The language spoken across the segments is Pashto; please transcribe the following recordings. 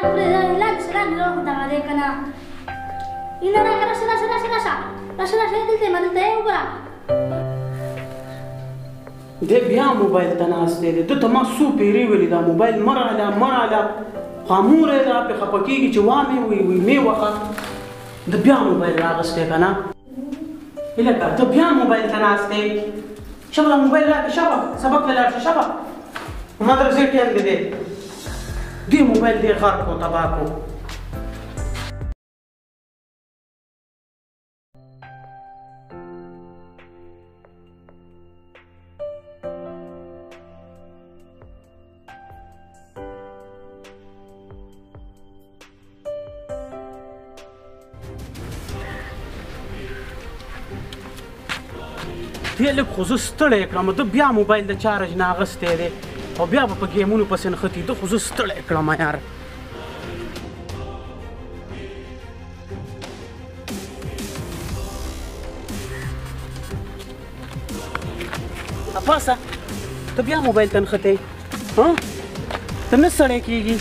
دی بیا موبایل ته ناست دی ده ته ما څو پیرې ویلي دا موبایل مه راله خو مور یې دا پرې خفه کېږي چې وامې وی مې وخه ده بیا موبایل راغستی که نه هیلکه ته بیا موبایل ته ناست دی شبه دا موبایل راکړه شبه سبق ته لاړ شه شبه مدرسې ټایم دی دې موبایل دې غرق کړو تباه کړو دی لږ خو زه ستړی کړم ده بیا موبایل د چارج نه اغستی دی او بیا به په ګیمونو پسې نښتي ده خو زه ستړی کړم یار پاسه ته بیا موبایل ته نښتی ته نه سړی کېږي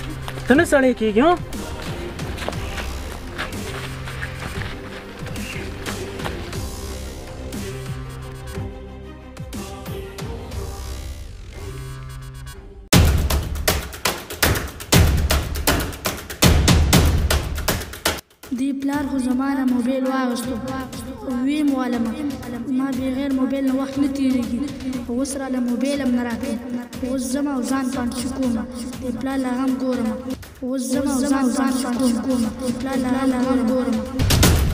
دی پلار خو زما نه موبایل واغېستو ویې مو عالمه ما بغیر موبایل نه وخت نه تېرېږي اوس راله موبایل هم نه راکوي اوس ځم او ځان پانډشي کومه د پلار له غم ګورمه